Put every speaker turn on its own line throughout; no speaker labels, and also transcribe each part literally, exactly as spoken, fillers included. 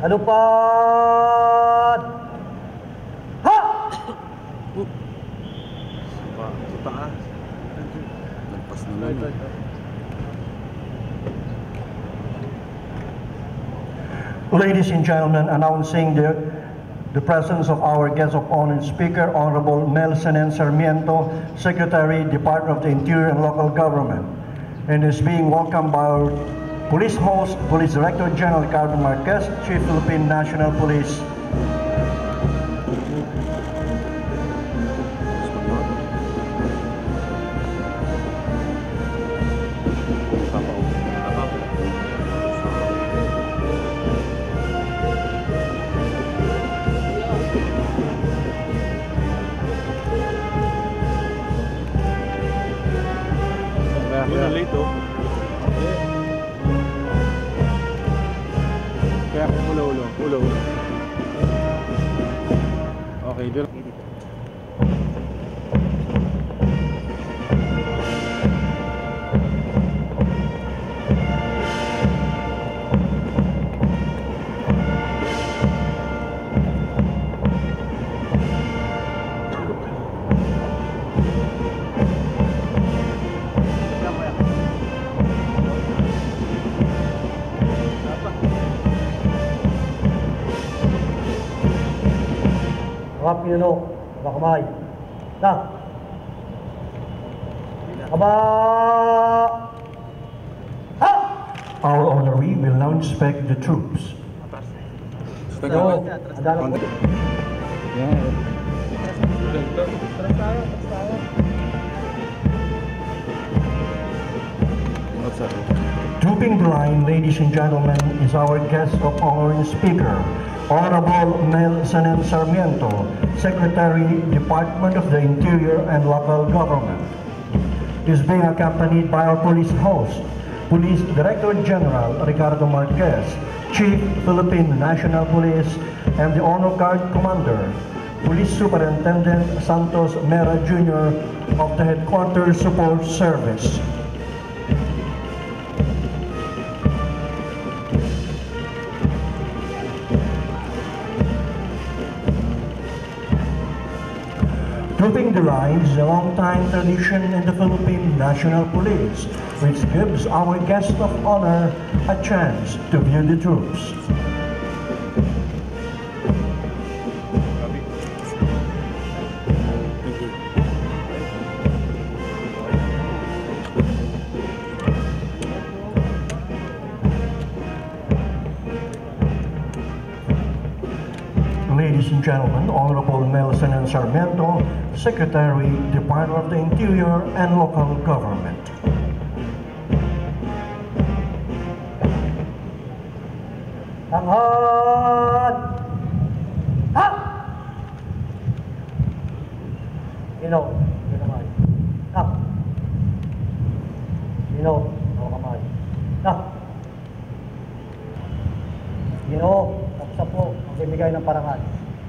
Alupad! Ha!
Sa taas. Nagpas naman.
Ladies and gentlemen, announcing the, the presence of our guest of honor speaker, Honorable Mel Senen Sarmiento, Secretary, Department of the Interior and Local Government, and is being welcomed by our police host, Police Director General Ricardo Marquez, Chief Philippine National Police.
Una lito. Kaya kung ulo-ulo, ulo-ulo. Okay, dito.
Mga pinuno, mga kamay. Na! Kaba! Ha! Our honoree will now inspect the troops. So, adalang po.
Yan.
Trooping the line, ladies and gentlemen, is our guest of honor and speaker, Honorable Mel Senen Sarmiento, Secretary, Department of the Interior and Local Government. He is being accompanied by our police host, Police Director General Ricardo Marquez, Chief Philippine National Police, and the Honor Guard Commander, Police Superintendent Santos Mera Junior of the Headquarters Support Service. Trooping the line is a long-time tradition in the Philippine National Police, which gives our guest of honor a chance to view the troops. Ladies and gentlemen, Honorable Mel Senen Sarmiento, Secretary, Department of the Interior and Local Government. Tanghad! Ha! Sino? Sino kamay? Ha! Sino? Sino kamay? Ha! Sino? Tapos po, magbibigay ng parangal.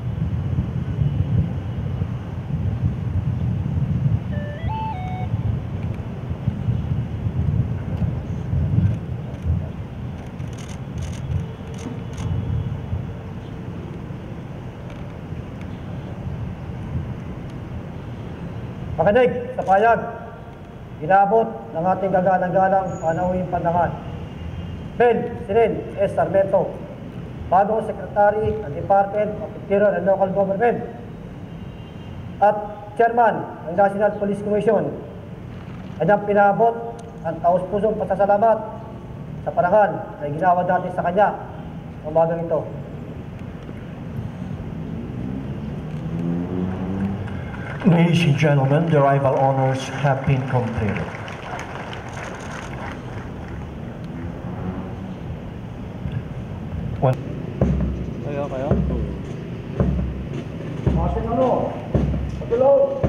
Makinig sa payag, inabot ng ating gaganang-galang panauhing pandangan. Ben Senen S. Sarmiento, bagong Secretary ng Department of Interior and Local Government at Chairman ng National Police Commission. Kanyang pinabot ang taus-pusong pasasalamat sa parangal na ginawa natin sa kanya sa umagang ito. Ladies and gentlemen, the rival honors have been completed. One.
Kaya, kaya?
Masin ano? Pagulog!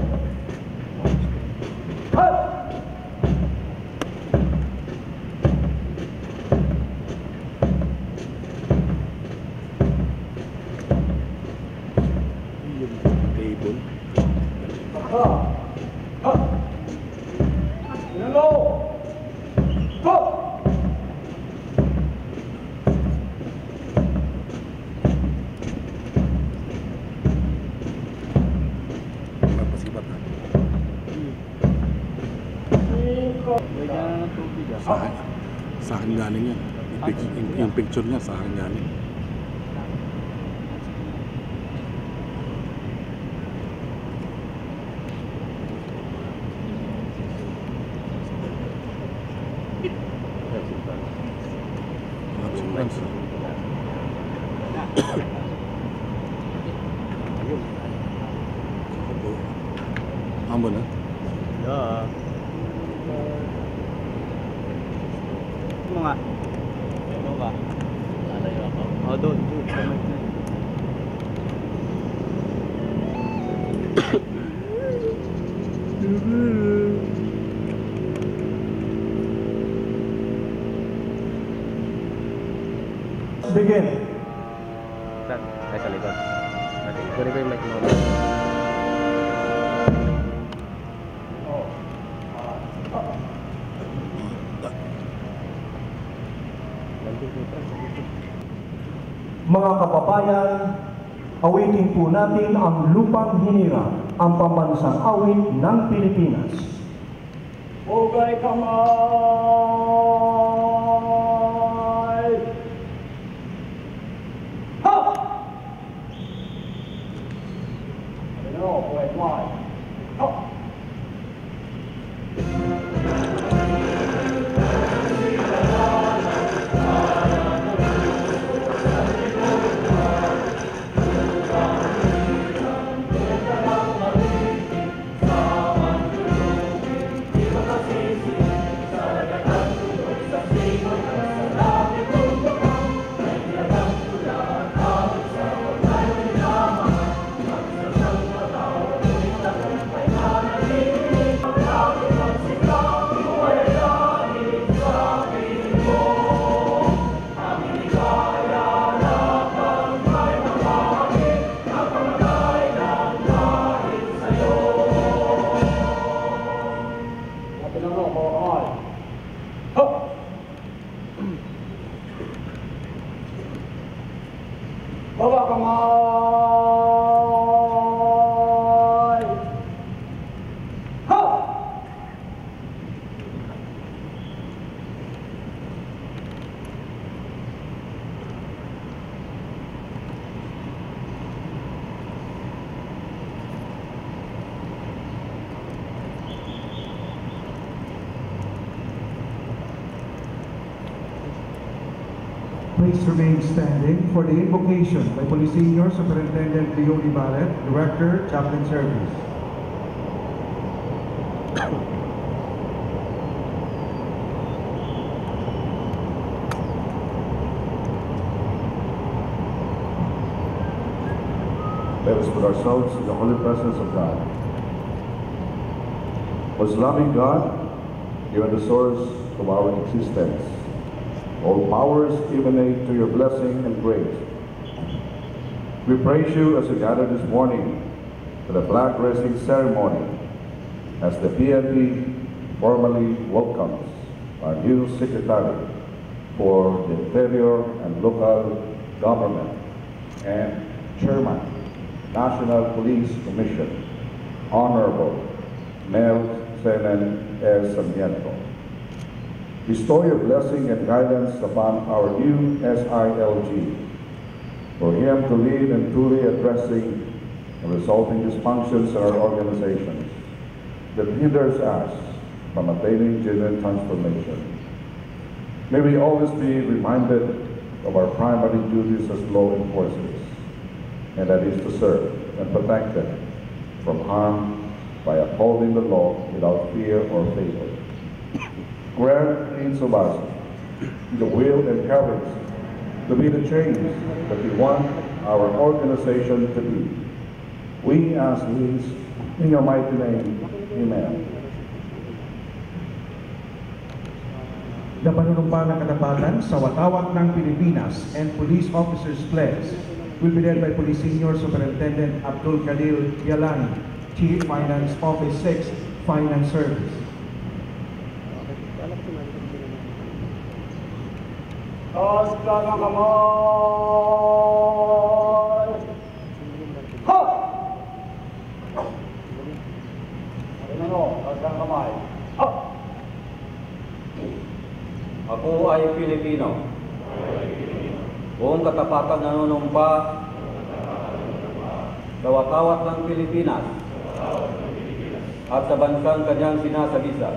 Hat!
Table.
Ha! Ha! Hello! Ha!
Sa akin, sa akin galing yan. Yung, pic, yung, yung picture niya sa akin galing. Ambon na?
Yeah. Ano nga? Ano ba? Lalayo ako. Oh, doon. Doon. Sa mic na yun.
Begin.
Saan? Ay, sa likod. Kunin ko yung mic mo.
Mga kababayan, awitin po natin ang lupang hinirang, ang pambansang awit ng Pilipinas. Okay, kamay! Ha! Ano, wait, why? Ha! Baba kamay! Ha!
Please remain standing for the invocation by Police Senior Superintendent Leonie Ballet, Director, Chaplain Service.
Let us put ourselves in the holy presence of God. Most loving God, you are the source of our existence. All powers emanate to your blessing and grace. We praise you as we gather this morning for the flag raising ceremony as the P N P formally welcomes our new Secretary for the Interior and Local Government and Chairman, National Police Commission, Honorable Mel Senen Sarmiento. Bestow your blessing and guidance upon our new S I L G, for him to lead in truly addressing the resulting dysfunctions in our organizations that hinders us from attaining genuine transformation. May we always be reminded of our primary duties as law enforcers, and that is to serve and protect them from harm by upholding the law without fear or favor. Grant each of us the will and courage to be the change that we want our organization to be. We ask these in your mighty name. Amen.
The panunumpa ng katapatan sa watawat ng Pilipinas and Police Officers Pledge will be led by Police Senior Superintendent Abdul Kadir Yalani, Chief Finance Office six, Finance Service.
Taas ka ng kamay! Ha! Ano, taas ka ng kamay. Ha!
Ako ay Pilipino. Buong katapatang nanunumpa sa watawat ng Pilipinas at sa bansang kanyang sinasagisa,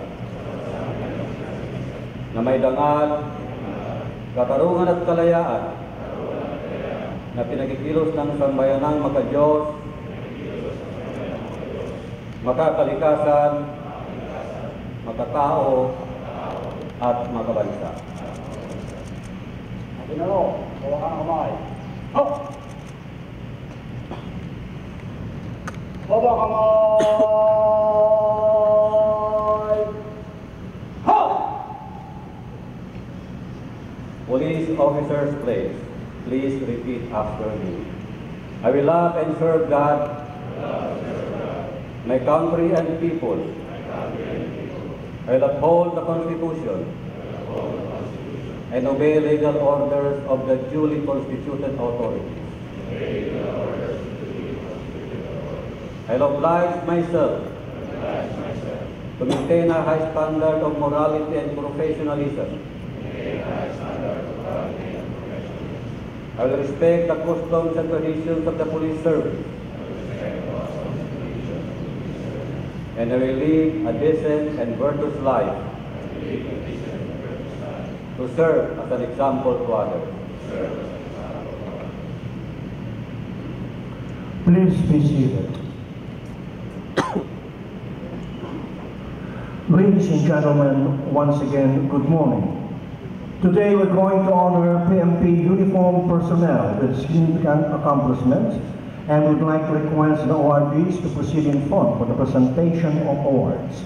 na may dangal, katarungan at kalayaan na pinakikilos ng sambayanang makadiyos, makakalikasan, makatao, at makabansa. Pinalo, bawa ka ng kamay. Hop! Bawa kamay! Hop! Police officers, please. Please repeat after me. I will love and serve God, my country and people. I will uphold the Constitution and obey legal orders of the duly constituted authorities. I will oblige myself to maintain a high standard of morality and professionalism. I will respect the customs and traditions of the police service. And I will live a decent and virtuous life to serve as an example to others.
Please be seated. Ladies and gentlemen, once again, good morning. Today we're going to honor P N P uniformed personnel with significant accomplishments, and we'd like to request the awardees to proceed in front for the presentation of awards.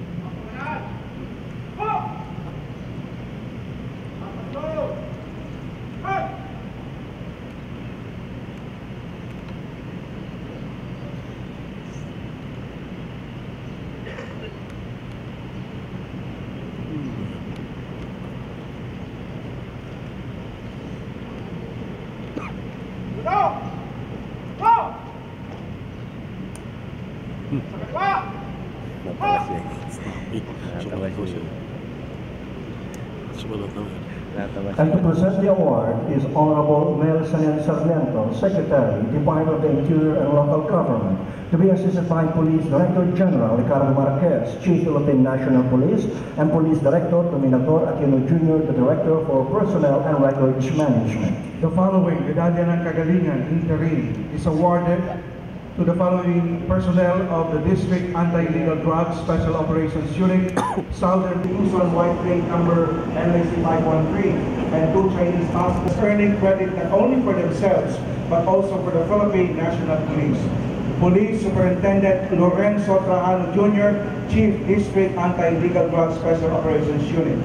And to present the award is Honorable Mel Senen Sarmiento, Secretary, Department of the Interior and Local Government, to be assisted by Police Director General Ricardo Marquez, Chief Philippine National Police, and Police Director Commendable Junior, the Director for Personnel and Records Management.
The following Medalya ng Kagalingan interim is awarded to the following personnel of the District Anti-Illegal Drugs Special Operations Unit, Southern Luzon White Plate number L A C five one three, and two training staff earning credit not only for themselves, but also for the Philippine National Police. Police Superintendent Lorenzo Trajano Junior, Chief District Anti-Illegal Drugs Special Operations Unit.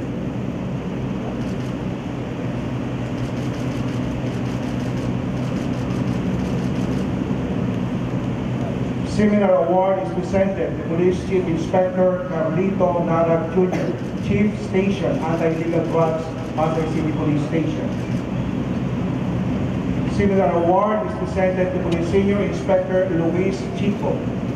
Similar award is presented to Police Chief Inspector Carlito Narag Junior, Chief Station Anti-Illegal Drugs, Pasay City Police Station. Similar award is presented to Police Senior Inspector Luis Chico.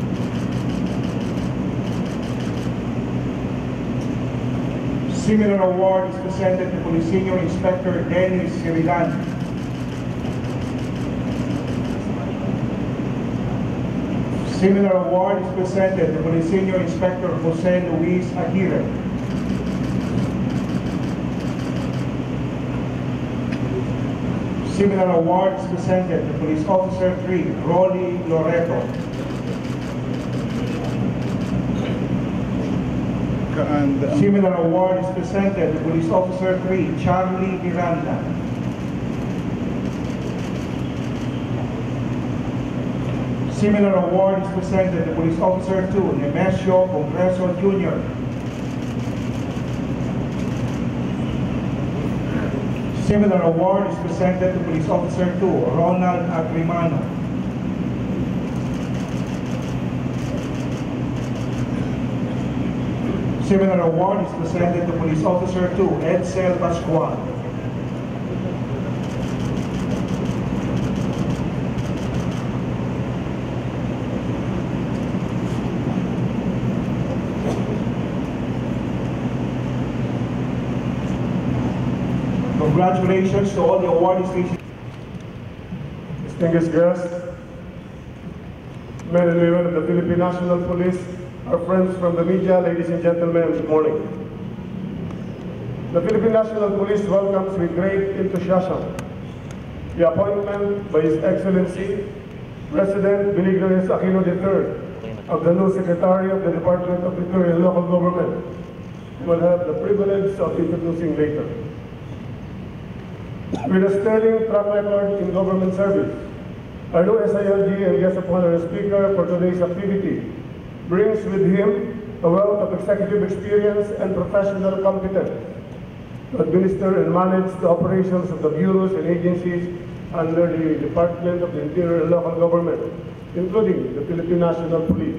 Similar award is presented to Police Senior Inspector Dennis Sirilan. Similar award is presented to Police Senior Inspector Jose Luis Aguirre. Similar award is presented to Police Officer three, Rolly Loreto. Similar award is presented to Police Officer three, Charlie Miranda. Similar award is presented to Police Officer two, Nemesio Congreso Junior Similar award is presented to Police Officer two, Ronald Agrimano. Similar award is presented to Police Officer two, Edsel Pascual. Congratulations to all the awarding stations.
Distinguished guests, men and women of the Philippine National Police, our friends from the media, ladies and gentlemen, good morning. The Philippine National Police welcomes with great enthusiasm the appointment by His Excellency President Benigno Aquino the third of the new Secretary of the Department of Interior and Local Government, who will have the privilege of introducing later. With a sterling track record in government service, our new S I L G and guest of honor speaker for today's activity brings with him a wealth of executive experience and professional competence to administer and manage the operations of the bureaus and agencies under the Department of the Interior and Local Government, including the Philippine National Police.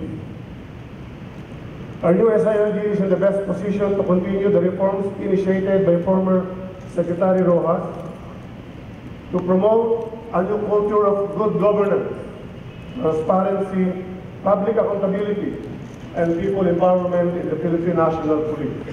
Our new S I L G is in the best position to continue the reforms initiated by former Secretary Rojas to promote a new culture of good governance, transparency, public accountability, and people empowerment in the Philippine National Police.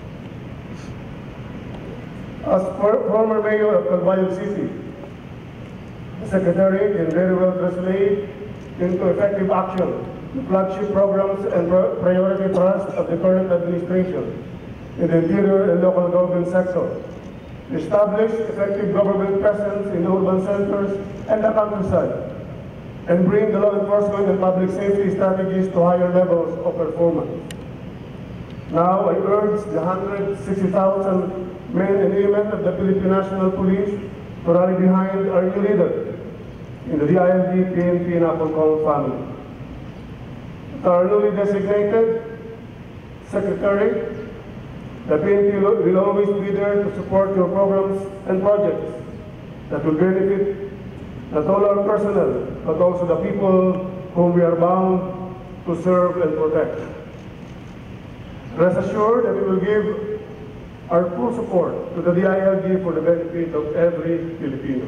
As for, former mayor of Calbayog City, the Secretary can very well translate into effective action the flagship programs and priority thrust of the current administration in the interior and local government sector. Establish effective government presence in urban centers and the countryside, and bring the law enforcement and public safety strategies to higher levels of performance. Now I urge the one hundred sixty thousand men and women of the Philippine National Police to rally behind our new leader in the D I L G P N P National family. Our newly designated Secretary, the P N P will always be there to support your programs and projects that will benefit not only our personnel, but also the people whom we are bound to serve and protect. Rest assured that we will give our full support to the D I L G for the benefit of every Filipino.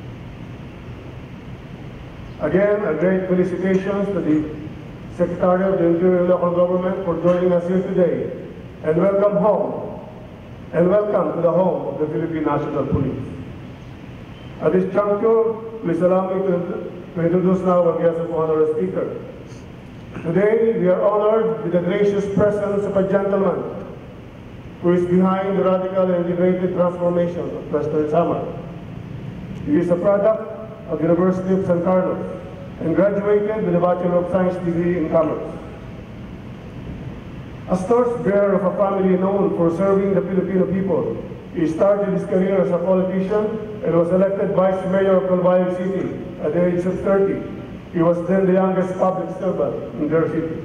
Again, a great felicitations to the Secretary of the Interior and Local Government for joining us here today. And welcome home, and welcome to the home of the Philippine National Police. At this juncture, please allow me to, to introduce now our guest of honor speaker. Today, we are honored with the gracious presence of a gentleman who is behind the radical and integrated transformation of Western Samar. He is a product of the University of San Carlos and graduated with a Bachelor of Science degree in Commerce. A torchbearer of a family known for serving the Filipino people, he started his career as a politician and was elected Vice Mayor of Calbayog City at the age of thirty. He was then the youngest public servant in their city.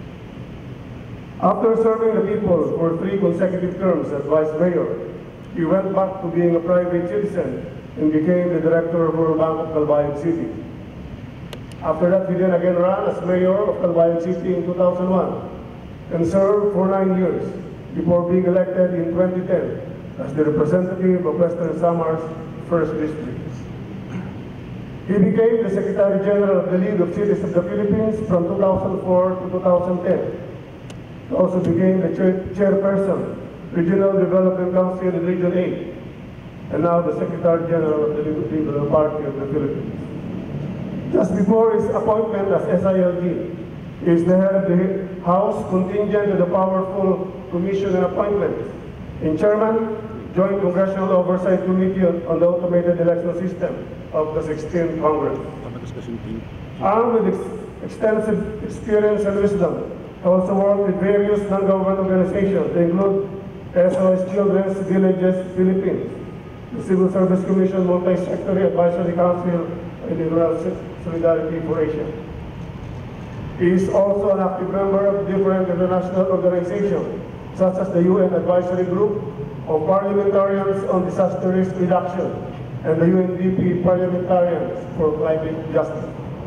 After serving the people for three consecutive terms as Vice Mayor, he went back to being a private citizen and became the Director of Rural Bank of Calbayog City. After that, he then again ran as Mayor of Calbayog City in two thousand one. And served for nine years before being elected in twenty ten as the representative of Western Samar's first district. He became the Secretary General of the League of Cities of the Philippines from two thousand four to two thousand ten. He also became the chair chairperson, Regional Development Council in Region eight, and now the Secretary General of the Liberal Party of the Philippines. Just before his appointment as S I L G, he is the head of the House contingent to the powerful Commission and Appointments. In Chairman, Joint Congressional Oversight Committee on the Automated Election System of the sixteenth Congress. Armed with ex extensive experience and wisdom, he also worked with various non-government organizations. They include S O S Children's Villages Philippines, the Civil Service Commission Multi-Sectory Advisory Council, and the Rural Solidarity for Asia. He is also an active member of different international organizations, such as the U N Advisory Group of Parliamentarians on Disaster Risk Reduction and the U N D P Parliamentarians for Climate Justice.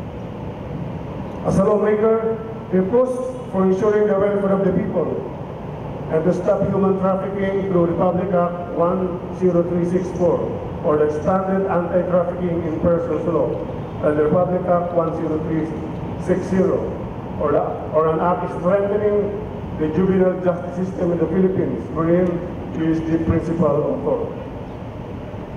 As a lawmaker, he pushed for ensuring the welfare of the people and to stop human trafficking through Republic Act one zero three six four, or the expanded anti-trafficking in persons law, and the Republic Act one zero three six zero, or, the, or an act strengthening the juvenile justice system in the Philippines, wherein he is the principal author.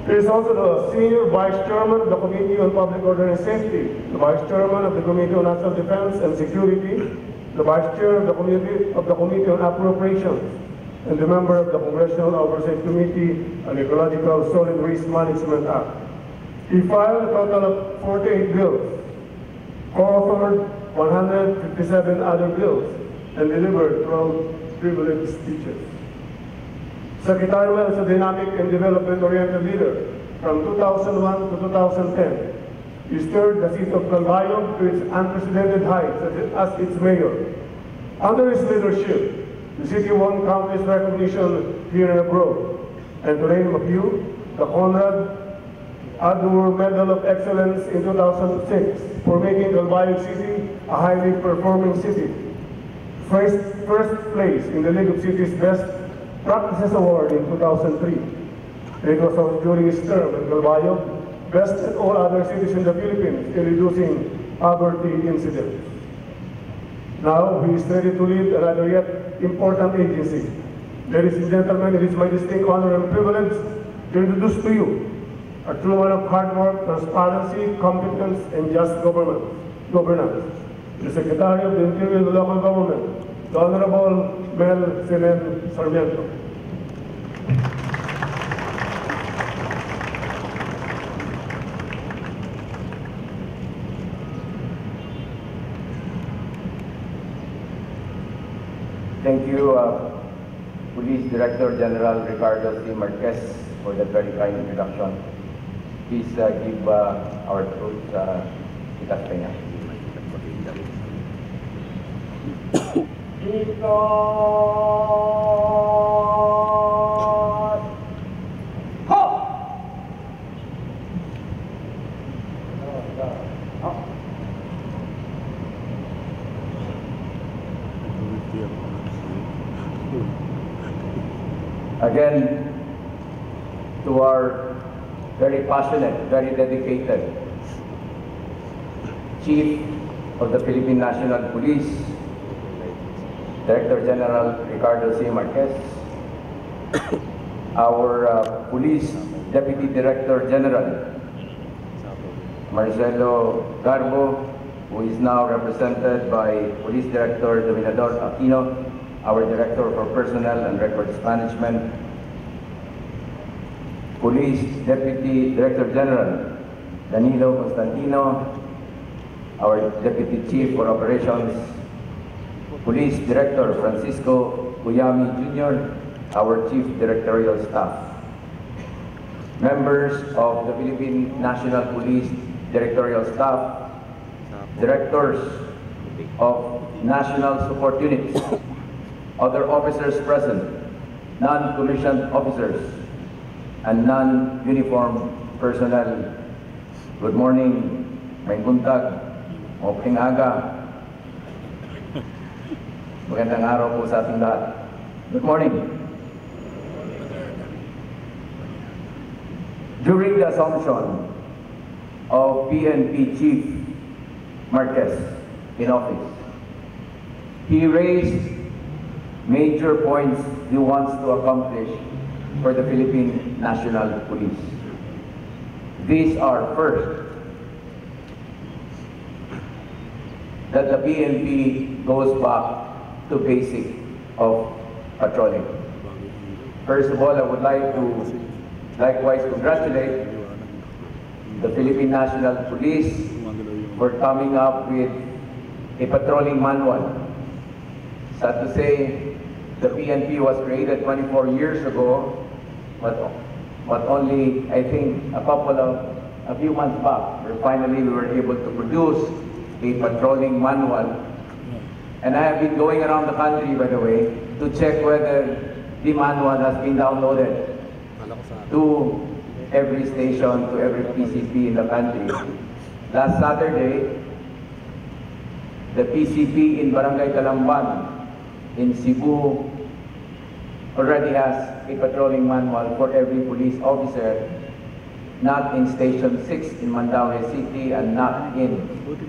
He is also the Senior Vice Chairman of the Committee on Public Order and Safety, the Vice Chairman of the Committee on National Defense and Security, the Vice Chair of the Committee, of the Committee on Appropriations, and the member of the Congressional Oversight Committee on Ecological Solid Waste Management Act. He filed a total of forty-eight bills, co-authored one hundred fifty-seven other bills, and delivered twelve privileged speeches. Secretary Mel is a dynamic and development-oriented leader. From two thousand one to two thousand ten, he stirred the city of Calbayog to its unprecedented heights as its mayor. Under his leadership, the city won countless recognition here and abroad. And to name a few, the Conrad Adur Medal of Excellence in two thousand six for making Calbayog City a highly performing city. First, first place in the League of Cities Best Practices Award in two thousand three. It was also during his term in Calbayog, best at all other cities in the Philippines in reducing poverty incidents. Now, he is ready to lead another yet important agency. Ladies and gentlemen, it is my distinct honor and privilege to introduce to you a true man of hard work, transparency, competence, and just government, governance. The Secretary of the Interior and Local Government, the Honorable Mel Senen Sarmiento.
Thank you, uh, Police Director General Ricardo C. Marquez, for that very kind introduction. Please uh, give uh, our troops uh, itas peña. Again, to our very passionate, very dedicated Chief of the Philippine National Police, Director General Ricardo C. Marquez, our uh, Police Deputy Director General, Marcelo Garbo, who is now represented by Police Director Dominador Aquino, our Director for Personnel and Records Management, Police Deputy Director General Danilo Constantino, our Deputy Chief for Operations, Police Director Francisco Cuyami Junior, our Chief Directorial Staff, members of the Philippine National Police Directorial Staff, Directors of National Support Units, other officers present, non-commissioned officers, and non-uniformed personnel. Good morning, may buntag, mauking aga. Magandang araw po sa ating lahat. Good morning. During the assumption of P N P Chief Marquez in office, he raised major points he wants to accomplish for the Philippine National Police. These are, first, that the P N P goes back to basic of patrolling. First of all, I would like to likewise congratulate the Philippine National Police for coming up with a patrolling manual. Sad to say, the P N P was created twenty-four years ago, but, but only, I think, a couple of, a few months back, where finally we were able to produce a patrolling manual. And I have been going around the country, by the way, to check whether the manual has been downloaded to every station, to every P C P in the country. Last Saturday, the P C P in Barangay Talamban in Cebu already has a patrolling manual for every police officer, not in Station six in Mandaue City and not in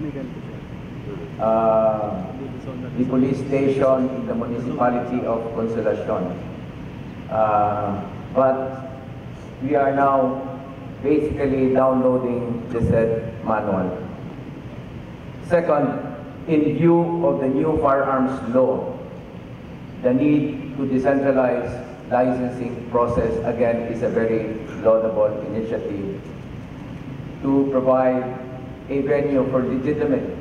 uh, the police station in the municipality of Consolacion. Uh, but we are now basically downloading the said manual. Second, in view of the new firearms law, the need to decentralize licensing process again is a very laudable initiative to provide a venue for legitimate,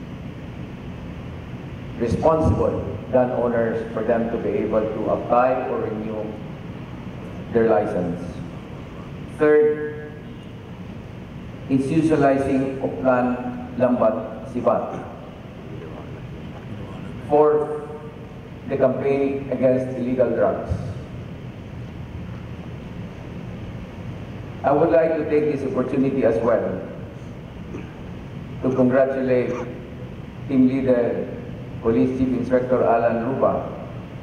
responsible gun owners for them to be able to apply or renew their license. Third, institutionalizing Oplan Lambat Sibat. Fourth, the campaign against illegal drugs. I would like to take this opportunity as well to congratulate Team Leader Police Chief Inspector Alan Ruba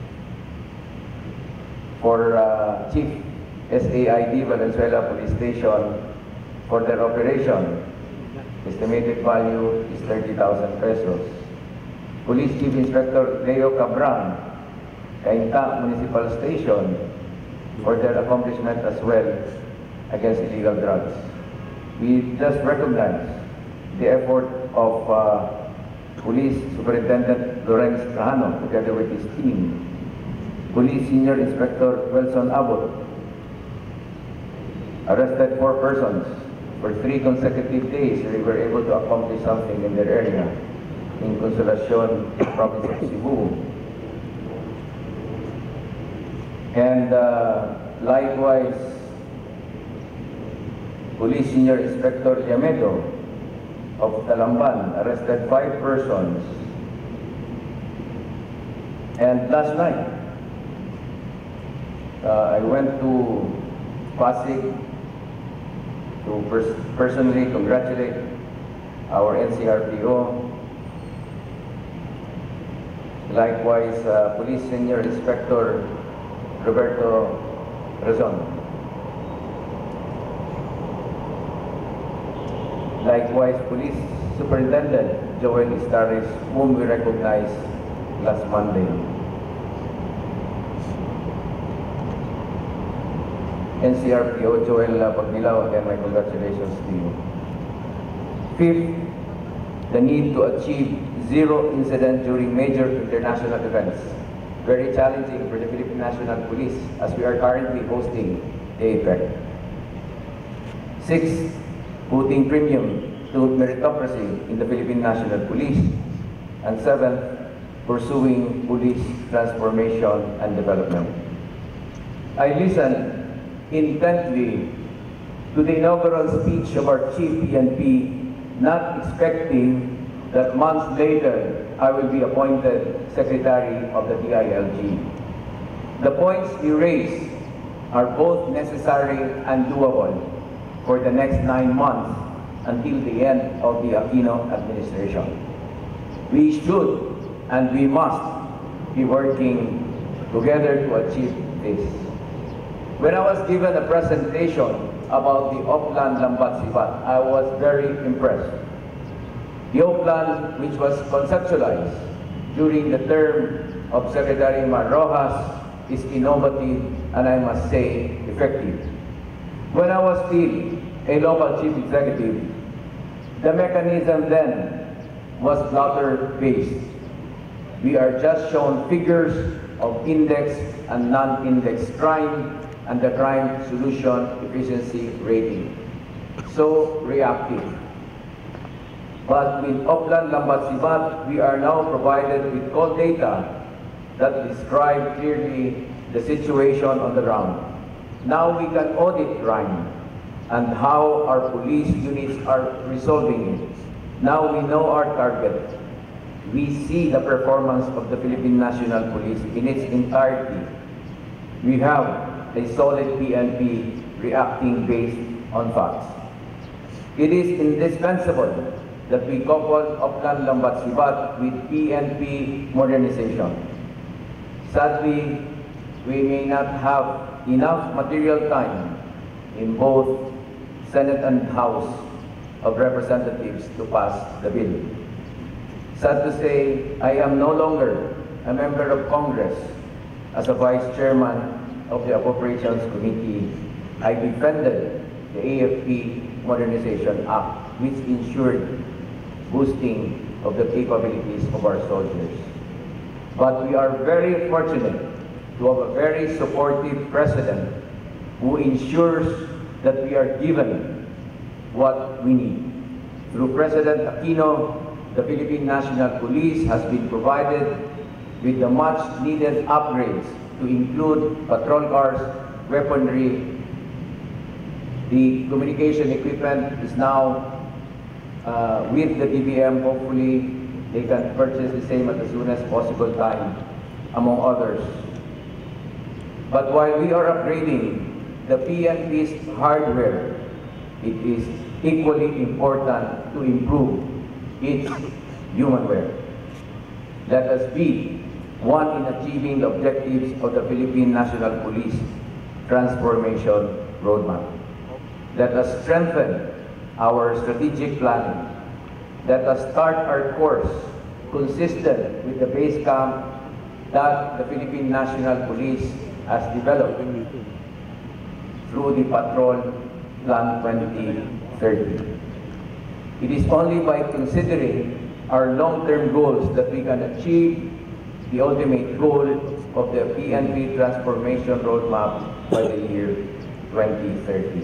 for uh, Chief S A I D Valenzuela Police Station for their operation. Estimated value is thirty thousand pesos. Police Chief Inspector Leo Cabran, Cainta Municipal Station, for their accomplishment as well against illegal drugs. We just recognize the effort of uh, Police Superintendent Lawrence Trajano together with his team. Police Senior Inspector Wilson Abbott arrested four persons for three consecutive days. They were able to accomplish something in their area in Consolacion, province of Cebu. And uh, likewise, Police Senior Inspector Yamedo of Talamban arrested five persons. And last night, uh, I went to Pasig to pers personally congratulate our N C R P O. Likewise, uh, Police Senior Inspector Roberto Razon. Likewise, Police Superintendent Joel Istaris, whom we recognized last Monday. N C R P O Joel Pagbilao, again my congratulations to you. Fifth, the need to achieve zero incident during major international events. Very challenging for the Philippine National Police as we are currently hosting the APEC. Sixth, putting premium to meritocracy in the Philippine National Police. And seventh, pursuing police transformation and development. I listened intently to the inaugural speech of our Chief P N P, not expecting that months later I will be appointed Secretary of the D I L G. The points he raised are both necessary and doable for the next nine months until the end of the Aquino administration. We should and we must be working together to achieve this. When I was given a presentation about the Oplan Lambat Sibat, I was very impressed. The Oplan, which was conceptualized during the term of Secretary Mar Rojas, is innovative and I must say effective. When I was still a local chief executive, the mechanism then was blotter-based. We are just shown figures of index and non-index crime and the crime solution efficiency rating. So reactive. But with Oplan Lambat Sibat, we are now provided with cold data that describe clearly the situation on the ground. Now we can audit crime and how our police units are resolving it. Now we know our target. We see the performance of the Philippine National Police in its entirety. We have a solid P N P reacting based on facts. It is indispensable that we couple Oplan Lambat Sibat with P N P modernization. Sadly, we may not have enough material time in both Senate and House of Representatives to pass the bill. Sad to say, I am no longer a member of Congress. As a Vice Chairman of the Appropriations Committee, I defended the A F P Modernization Act, which ensured boosting of the capabilities of our soldiers. But we are very fortunate to have a very supportive president who ensures that we are given what we need. Through President Aquino, the Philippine National Police has been provided with the much needed upgrades to include patrol cars, weaponry. The communication equipment is now uh, with the D B M. Hopefully, they can purchase the same at the soonest possible time, among others. But while we are upgrading the P N P's hardware, it is equally important to improve its humanware. Let us be one in achieving the objectives of the Philippine National Police transformation roadmap. Let us strengthen our strategic planning. Let us start our course consistent with the base camp that the Philippine National Police has developed through the Patrol Plan twenty thirty. It is only by considering our long-term goals that we can achieve the ultimate goal of the P N P transformation roadmap by the year twenty thirty.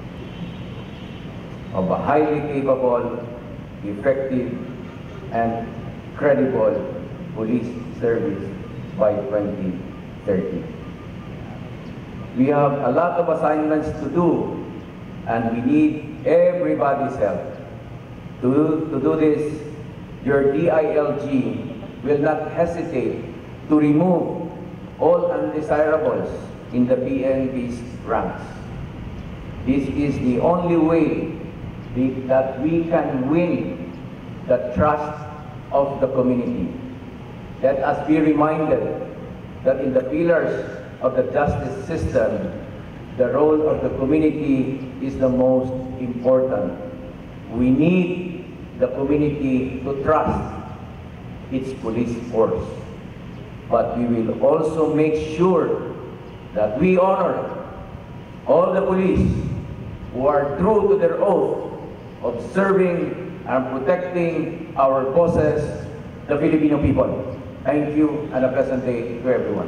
Of a highly capable, effective, and credible police service by twenty thirty. We have a lot of assignments to do, and we need everybody's help. To, to do this, your D I L G will not hesitate to remove all undesirables in the P N P's ranks. This is the only way that we can win the trust of the community. Let us be reminded that in the pillars of the justice system, the role of the community is the most important. We need the community to trust its police force. But we will also make sure that we honor all the police who are true to their oath of serving and protecting our bosses, the Filipino people. Thank you, and a pleasant day to everyone.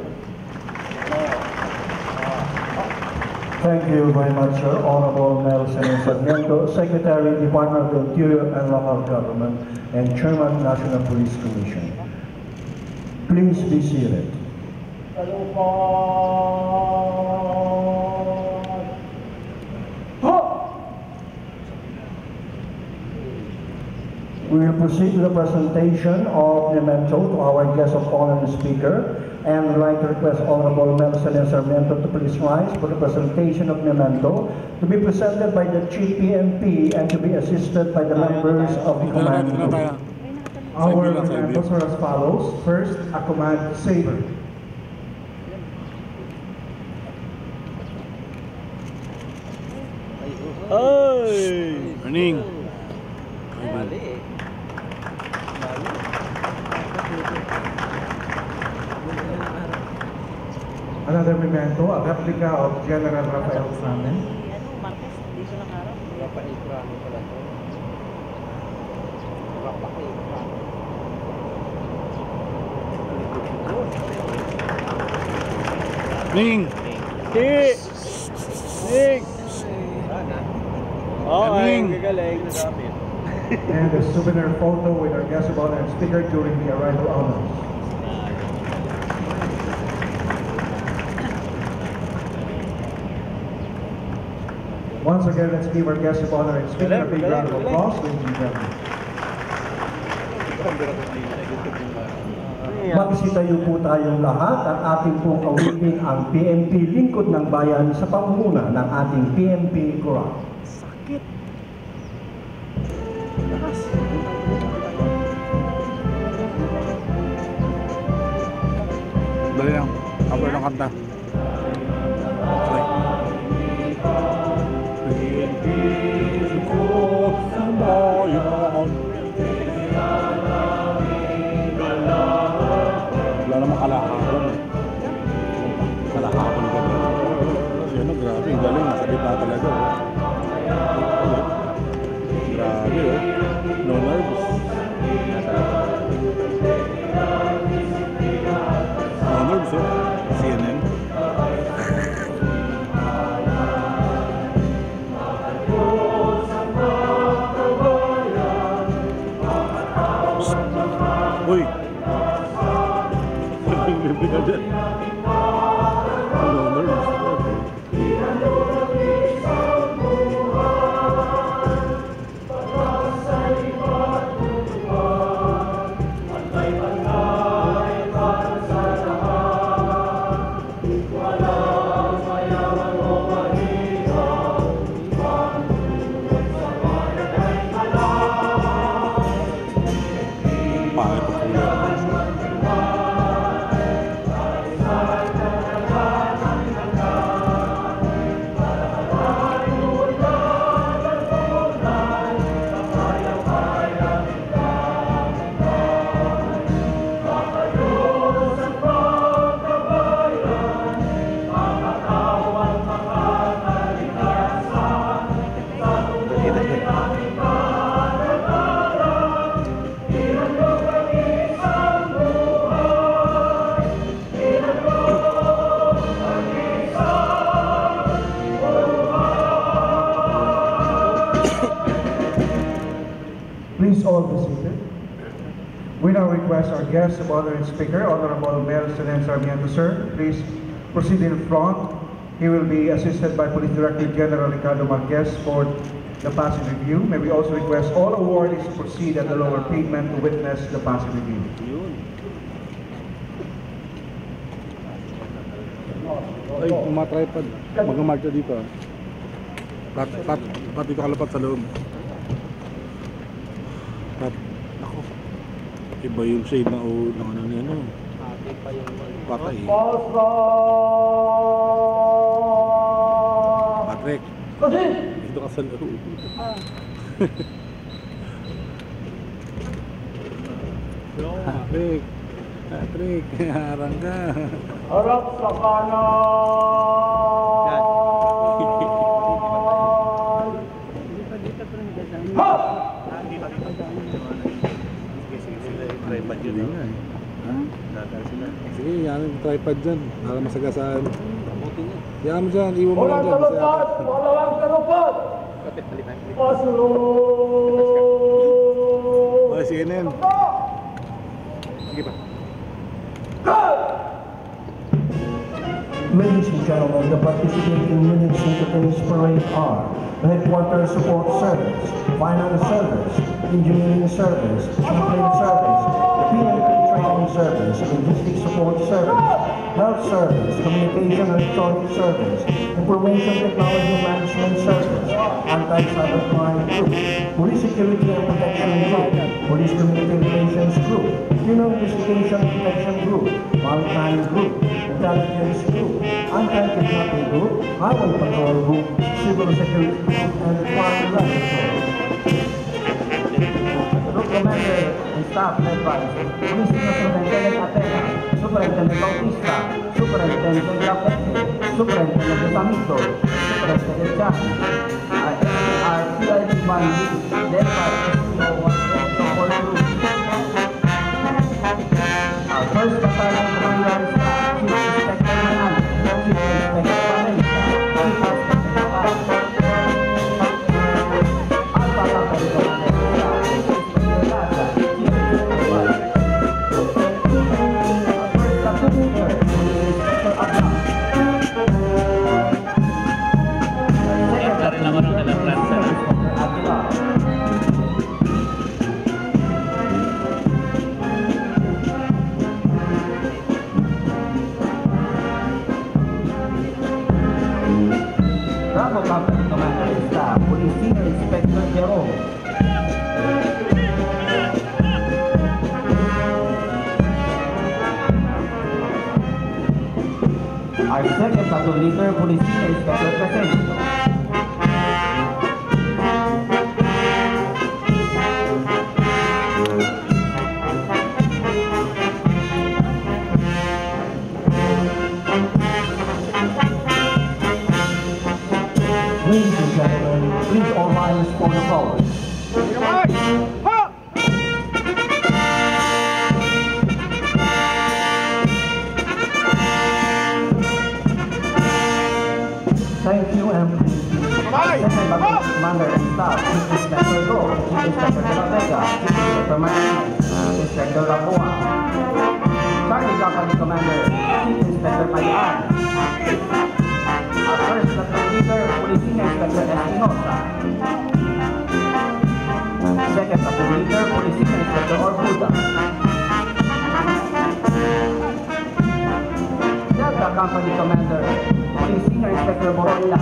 Thank you very much, sir. Honorable Senen Sarmiento, Secretary, Department of the Interior and Local Government, and Chairman, National Police Commission. Please be seated. We will proceed to the presentation of memento to our guest of honor and speaker, and would like to request Honorable Senen Sarmiento to please rise for the presentation of memento to be presented by the Chief P N P and to be assisted by the members of the command group.
Our mementos are as follows. First, a command saber.
Ay!
Morning.
Mali.
Another memento, a replica of General Rafael Senen.
Marquez, hindi siya nakaharap.
Rafael Crame pala to. Rafael Crame.
Ning!
Ki! Ning! Oh, ay,
Ning!
gagaling na gamit.
And a souvenir photo with our guest of honor and speaker during the arrival honors. Once again, let's give our guest of honor and speaker a big round of applause, ladies and gentlemen.
Magsitayo po tayong lahat at ating pong awitin ang P N P Lingkod ng Bayan sa pangunguna ng ating P N P Corral.
Sakit.
Dali lang. Cover ng kanta. Okay. Lingkod ng Bayan. Wala namang kalahapon. Kalahapon ka ba? Yan o, grabe. Ang galing. Nasa gitna talaga. Hindi ka dyan. Ano, nerves.
Please all be seated. We now request our guest of honor and speaker, Honorable Mayor Senen Sarmiento, sir. Please proceed in front. He will be assisted by Police Director General Ricardo Marquez for the passing review. May we also request all awardees to proceed at the lower pavement to witness the passing review.
Ay, kung matripod, mag-mark ka dito. Pat, pat, pat dito kalapat sa loob. Pat, ako. Iba yung shade na o, ng ano niya, no? Patay. Patrick. Dito ka sa loob. Patrick. Patrick, harang ka.
Harap sa kanan! Ha!
Tripod yun nga eh. Ha? Sige, yan yung tripod dyan. Para masagasaan. Yan mo dyan, iwan mo lang dyan.
Walang kalupad! Walang kalupad! Pasulong!
Ay, Senen. Sige pa.
Ladies and gentlemen, the participating units in today's parade are the Headquarters Support Service, Finance Service, Engineering Service, Chaplain Service, P N P Training Service, Logistics Support Service, Health Service, Communication and Electronic Service, Information Technology Management Service, Anti-Cybercrime Group, Police Security and Protection Group, Police Community Relations Group, Criminal Investigation Protection Group, Maritime Group, Intelligence Group, Anti-Kidnapping Group, Highway Patrol Group, Civil Security Group, and Crime Laboratory.
Group Commander and Staff led by Police Superintendent Atena, Superintendent Bautista, Superintendent Rapete, Superintendent Desamito, Superintendent Chan, our P I D Bandi, led by S P O one Support Group. Our first Battalion Commander and Staff, Chief Inspector Manan, Chief Inspector Valencia, Chief Inspector Kapal, our Battalion Commander and Staff, Chief Inspector Laza, Chief Inspector our first Platoon Leader, Chief Inspector Abram, second Platoon Leader, Chief Inspector Aguilar. Bravo Company Commander and Staff, Police Senior Inspector Jerome. Our second Platoon Leader, Police Senior Inspector Crescento.
Ladies and gentlemen, please all rise for the following. Thank you and please. Second Battalion Commander and Staff, Chief Inspector Go, Chief Inspector De La Vega, Chief Inspector Martinez, Chief Inspector Lapuan, Charlie Captain
Company Commander, Chief Inspector Mayan. Our first platoon leader, Police Senior Inspector Espinosa. Second platoon leader, Police Senior Inspector Orbuda. Delta Company Commander, Police Senior Inspector Borolla.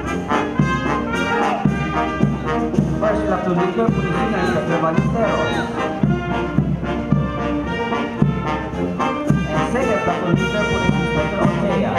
First platoon leader, Police Senior Inspector Ballesteros. And second platoon leader, Police Inspector Ortega.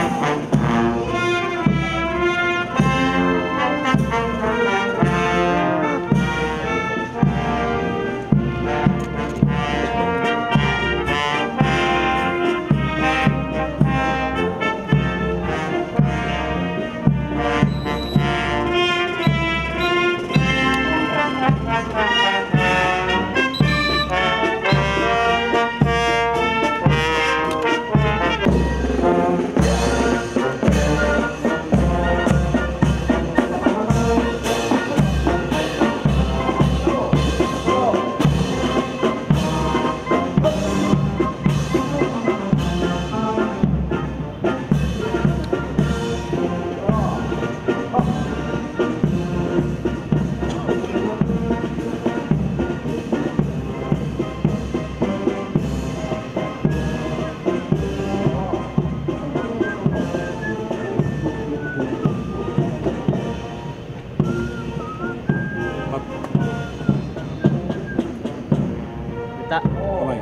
Kita.
Kamay.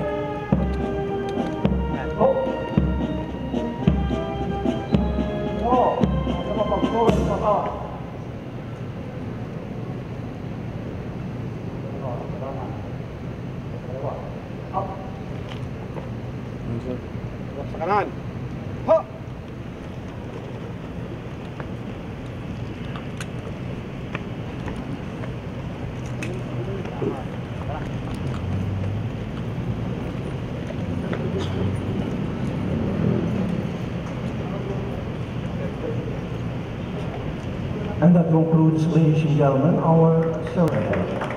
Yan.
Sa kanan. Ho!
And that concludes, ladies and gentlemen, our ceremony.